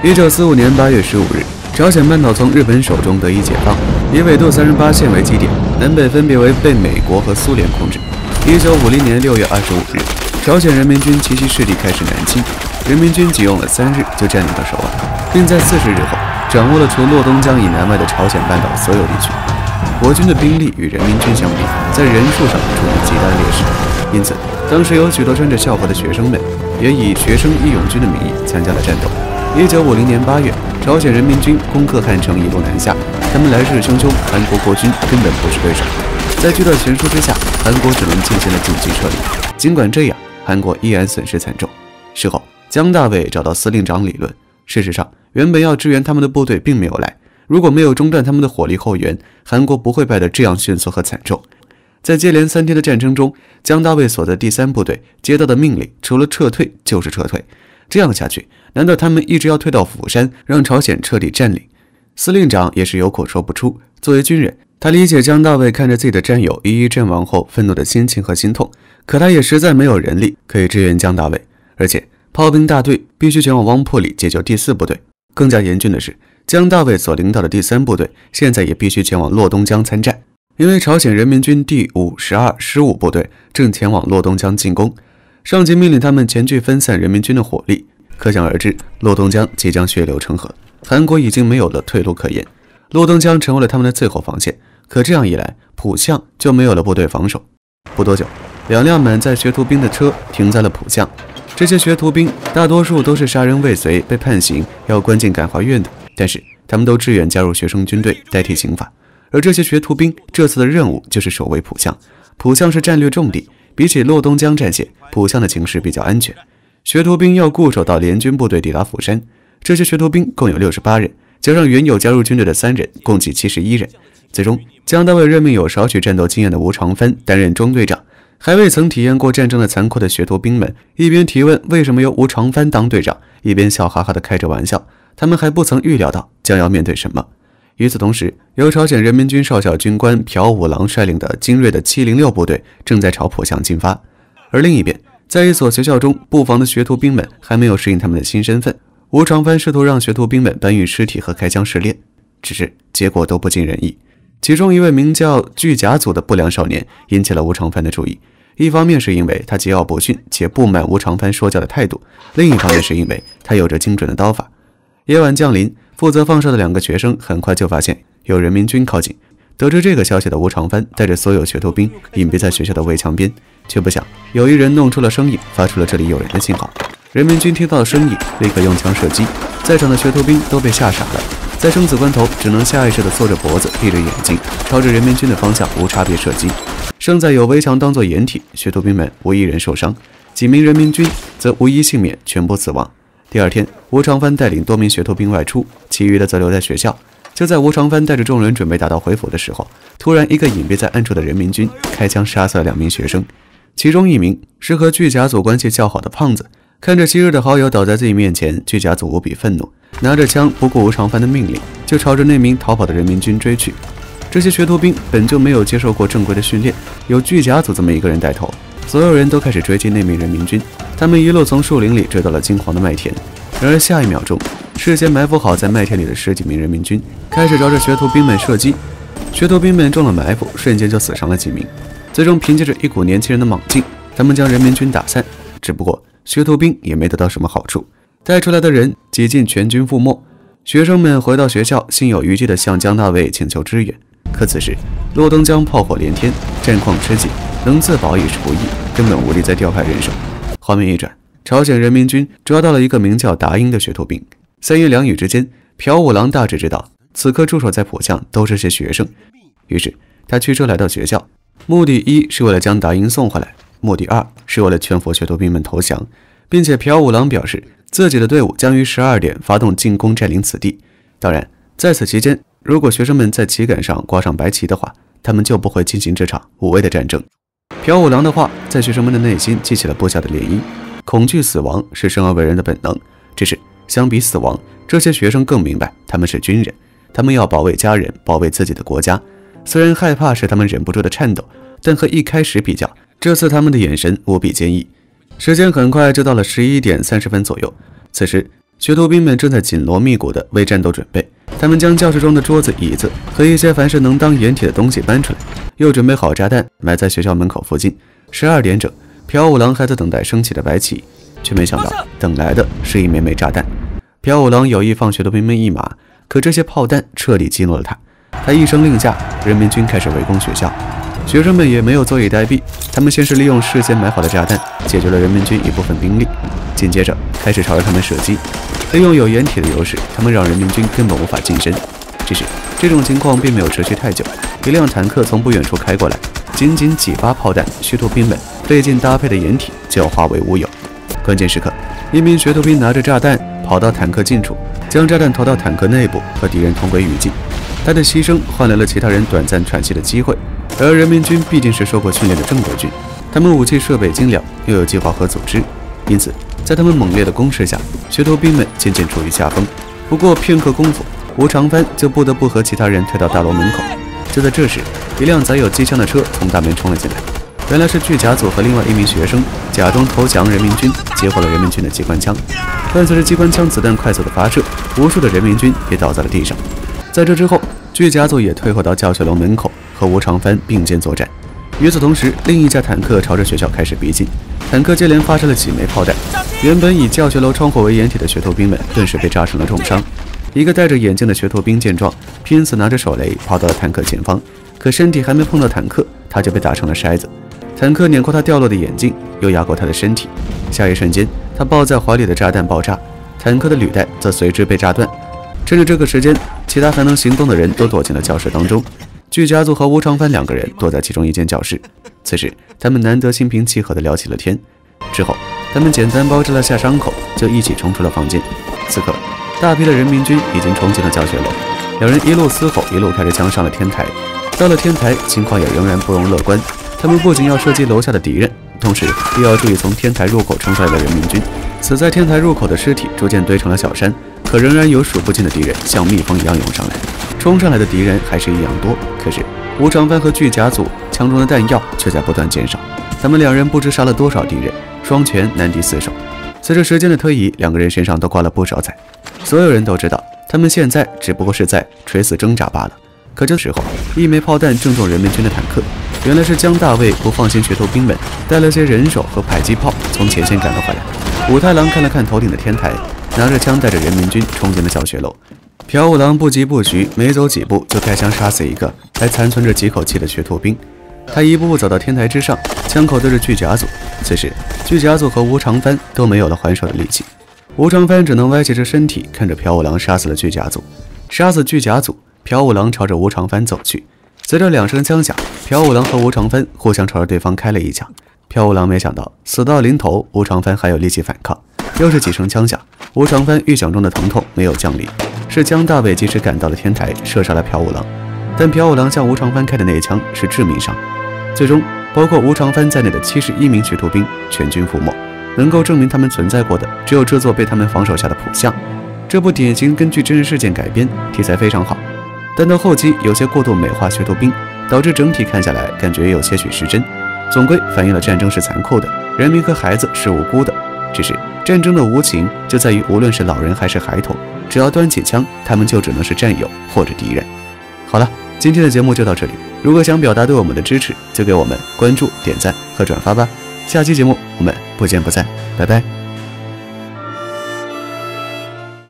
1945年8月15日，朝鲜半岛从日本手中得以解放，以纬度38线为基点，南北分别为被美国和苏联控制。1950年6月25日，朝鲜人民军奇袭势力开始南侵，人民军仅用了3日就占领了首尔，并在40日后掌握了除洛东江以南外的朝鲜半岛所有地区。我军的兵力与人民军相比，在人数上处于极大的劣势，因此当时有许多穿着校服的学生们也以学生义勇军的名义参加了战斗。1950年8月，朝鲜人民军攻克汉城，一路南下，他们来势汹汹，韩国国军根本不是对手。在巨大悬殊之下，韩国只能进行了紧急撤离。尽管这样，韩国依然损失惨重。事后，姜大卫找到司令长理论，事实上，原本要支援他们的部队并没有来。如果没有中断他们的火力后援，韩国不会败得这样迅速和惨重。在接连3天的战争中，姜大卫所在第3部队接到的命令，除了撤退就是撤退。这样下去，难道他们一直要退到釜山，让朝鲜彻底占领？司令长也是有口说不出。作为军人，他理解姜大卫看着自己的战友一一阵亡后愤怒的心情和心痛，可他也实在没有人力可以支援姜大卫，而且炮兵大队必须前往汪珀里解救第4部队。更加严峻的是，姜大卫所领导的第3部队现在也必须前往洛东江参战，因为朝鲜人民军第5、12、15部队正前往洛东江进攻。上级命令他们前去分散人民军的火力，可想而知，洛东江即将血流成河，韩国已经没有了退路可言，洛东江成为了他们的最后防线。可这样一来，浦项就没有了部队防守。不多久，2辆满载学徒兵的车停在了浦项。这些学徒兵大多数都是杀人未遂被判刑要关进感化院的，但是他们都志愿加入学生军队代替刑罚。而这些学徒兵这次的任务就是守卫浦项。浦项是战略重地，比起洛东江战线，浦项的情势比较安全。学徒兵要固守到联军部队抵达釜山。这些学徒兵共有68人，加上原有加入军队的3人，共计71人。最终，姜大卫任命有少许战斗经验的吴长帆担任中队长。还未曾体验过战争的残酷的学徒兵们一边提问为什么由吴长帆当队长，一边笑哈哈地开着玩笑。他们还不曾预料到将要面对什么。与此同时，由朝鲜人民军少校军官朴武郎率领的精锐的706部队正在朝浦项进发。而另一边，在一所学校中布防的学徒兵们还没有适应他们的新身份，吴长帆试图让学徒兵们搬运尸体和开枪试炼，只是结果都不尽人意。其中一位名叫巨甲组的不良少年引起了吴长帆的注意，一方面是因为他桀骜不驯且不满吴长帆说教的态度，另一方面是因为他有着精准的刀法。夜晚降临，负责放哨的2个学生很快就发现有人民军靠近。得知这个消息的吴长帆带着所有学徒兵隐蔽在学校的围墙边，却不想有一人弄出了声音，发出了这里有人的信号。人民军听到了声音，立刻用枪射击，在场的学徒兵都被吓傻了，在生死关头只能下意识地缩着脖子闭着眼睛，朝着人民军的方向无差别射击。胜在有围墙当作掩体，学徒兵们无一人受伤，几名人民军则无一幸免，全部死亡。第二天，吴长帆带领多名学徒兵外出，其余的则留在学校。就在吴长帆带着众人准备打道回府的时候，突然一个隐蔽在暗处的人民军开枪杀死了2名学生，其中一名是和巨甲组关系较好的胖子。看着昔日的好友倒在自己面前，巨甲组无比愤怒，拿着枪不顾吴长帆的命令，就朝着那名逃跑的人民军追去。这些学徒兵本就没有接受过正规的训练，有巨甲组这么一个人带头，所有人都开始追击那名人民军。他们一路从树林里追到了金黄的麦田，然而下一秒钟，事先埋伏好在麦田里的10几名人民军开始朝着学徒兵们射击。学徒兵们中了埋伏，瞬间就死伤了几名。最终凭借着一股年轻人的莽劲，他们将人民军打散。只不过学徒兵也没得到什么好处，带出来的人几近全军覆没。学生们回到学校，心有余悸地向姜大卫请求支援。可此时洛东江炮火连天，战况吃紧，能自保已是不易，根本无力再调派人手。画面一转，朝鲜人民军抓到了一个名叫达英的学徒兵。3言2语之间，朴武郎大致知道此刻驻守在浦项都是些学生，于是他驱车来到学校，目的1是为了将达英送回来，目的2是为了劝服学徒兵们投降，并且朴武郎表示自己的队伍将于12点发动进攻占领此地。当然，在此期间，如果学生们在旗杆上挂上白旗的话，他们就不会进行这场无谓的战争。朴武郎的话在学生们的内心激起了不小的涟漪。恐惧死亡是生而为人的本能，只是相比死亡，这些学生更明白他们是军人，他们要保卫家人，保卫自己的国家。虽然害怕使他们忍不住的颤抖，但和一开始比较，这次他们的眼神无比坚毅。时间很快就到了11点30分左右，此时学徒兵们正在紧锣密鼓地为战斗准备。他们将教室中的桌子、椅子和一些凡是能当掩体的东西搬出来，又准备好炸弹埋在学校门口附近。12点整，朴五郎还在等待升起的白旗，却没想到等来的是一枚枚炸弹。朴五郎有意放学徒兵们一马，可这些炮弹彻底激怒了他。他一声令下，人民军开始围攻学校。学生们也没有坐以待毙，他们先是利用事先埋好的炸弹解决了人民军一部分兵力，紧接着开始朝着他们射击。利用有掩体的优势，他们让人民军根本无法近身。只是这种情况并没有持续太久，一辆坦克从不远处开过来，仅仅几发炮弹，学徒兵们费劲搭配的掩体就要化为乌有。关键时刻，一名学徒兵拿着炸弹跑到坦克近处，将炸弹投到坦克内部，和敌人同归于尽。他的牺牲换来了其他人短暂喘息的机会，而人民军毕竟是受过训练的正规军，他们武器设备精良，又有计划和组织，因此在他们猛烈的攻势下，学徒兵们渐渐处于下风。不过片刻功夫，吴长帆就不得不和其他人退到大楼门口。就在这时，一辆载有机枪的车从大门冲了进来，原来是巨甲组和另外一名学生假装投降人民军，截获了人民军的机关枪。伴随着机关枪子弹快速的发射，无数的人民军也倒在了地上。在这之后，巨甲组也退回到教学楼门口，和吴长帆并肩作战。与此同时，另一架坦克朝着学校开始逼近，坦克接连发射了几枚炮弹。原本以教学楼窗户为掩体的学徒兵们顿时被炸成了重伤。一个戴着眼镜的学徒兵见状，拼死拿着手雷跑到了坦克前方，可身体还没碰到坦克，他就被打成了筛子。坦克碾过他掉落的眼镜，又压过他的身体。下一瞬间，他抱在怀里的炸弹爆炸，坦克的履带则随之被炸断。趁着这个时间，其他还能行动的人都躲进了教室当中。巨甲组和吴长帆两个人躲在其中一间教室。此时，他们难得心平气和地聊起了天。之后，他们简单包扎了下伤口，就一起冲出了房间。此刻，大批的人民军已经冲进了教学楼，两人一路嘶吼，一路开着枪上了天台。到了天台，情况也仍然不容乐观。他们不仅要射击楼下的敌人，同时又要注意从天台入口冲出来的人民军。死在天台入口的尸体逐渐堆成了小山，可仍然有数不尽的敌人像蜜蜂一样涌上来。冲上来的敌人还是一样多，可是吴长帆和巨甲组枪中的弹药却在不断减少。他们两人不知杀了多少敌人，双拳难敌四手。随着时间的推移，两个人身上都挂了不少载。所有人都知道，他们现在只不过是在垂死挣扎罢了。可这时候，一枚炮弹正中人民军的坦克。原来是江大卫不放心学徒兵们，带了些人手和迫击炮从前线赶了回来。武太郎看了看头顶的天台，拿着枪带着人民军冲进了教学楼。朴五郎不疾不徐，没走几步就开枪杀死一个还残存着几口气的学徒兵。他一步步走到天台之上，枪口对着巨甲组。此时，巨甲组和吴长帆都没有了还手的力气。吴长帆只能歪斜着身体，看着朴五郎杀死了巨甲组。杀死巨甲组，朴五郎朝着吴长帆走去。随着两声枪响，朴五郎和吴长帆互相朝着对方开了一枪。朴五郎没想到死到临头，吴长帆还有力气反抗。又是几声枪响，吴长帆预想中的疼痛没有降临，是江大伟及时赶到了天台，射杀了朴五郎。但朴五郎向吴长帆开的那一枪是致命伤，最终包括吴长帆在内的71名学徒兵全军覆没。能够证明他们存在过的，只有这座被他们防守下的谱像。这部典型根据真实事件改编，题材非常好，但到后期有些过度美化学徒兵，导致整体看下来感觉也有些许失真。总归反映了战争是残酷的，人民和孩子是无辜的。只是战争的无情就在于，无论是老人还是孩童，只要端起枪，他们就只能是战友或者敌人。好了，今天的节目就到这里。如果想表达对我们的支持，就给我们关注、点赞和转发吧。下期节目我们不见不散，拜拜。